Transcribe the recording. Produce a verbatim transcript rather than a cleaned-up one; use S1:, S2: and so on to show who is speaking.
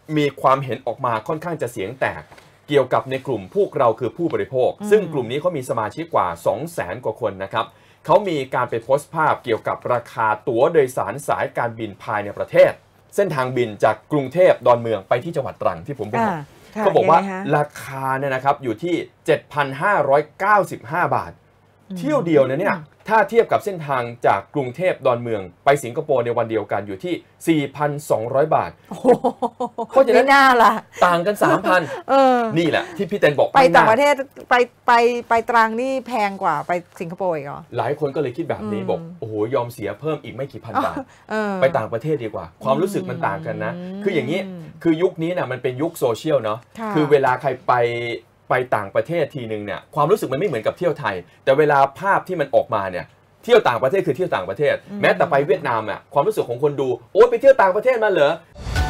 S1: มีความเห็นออกมาค่อนข้างจะเสียงแตกเกี่ยวกับในกลุ่มพวกเราคือผู้บริโภคซึ่งกลุ่มนี้เขามีสมาชิกกว่า สองแสน กว่าคนนะครับเขามีการไปโพสต์ภาพเกี่ยวกับราคาตั๋วโดยสารสายการบินภายในประเทศเส้นทางบินจากกรุงเทพดอนเมืองไปที่จังหวัดตรังที่ผมบอกเขาบอกว่าราคาเนี่ยนะครับอยู่ที่ เจ็ดพันห้าร้อยเก้าสิบห้า บาทเที่ยวเดียวนะเนี่ยถ้าเทียบกับเส้นทางจากกรุงเทพดอนเมืองไปสิงคโปร์ในวันเดียวกันอยู่ที่ สี่พันสองร้อย บาทเพราะฉะนั้นน่าละต่างกัน สามพัน เออนี่แหละที่พี่เต้นบอก
S2: ไปต่างประเทศไปไปไปตรังนี่แพงกว่าไปสิงคโปร์อีกเหรอ
S1: หลายคนก็เลยคิดแบบนี้บอกโอ้โหยอมเสียเพิ่มอีกไม่กี่พันบาทไปต่างประเทศดีกว่าความรู้สึกมันต่างกันนะคืออย่างนี้คือยุคนี้เนี่ยมันเป็นยุคโซเชียลเนาะคือเวลาใครไปไปต่างประเทศทีนึงเนี่ยความรู้สึกมันไม่เหมือนกับเที่ยวไทยแต่เวลาภาพที่มันออกมาเนี่ยเที่ยวต่างประเทศคือเที่ยวต่างประเทศแม้แต่ไปเวียดนามอ่ะความรู้สึกของคนดูโอ๊ยไปเที่ยวต่างประเทศมาเหรอ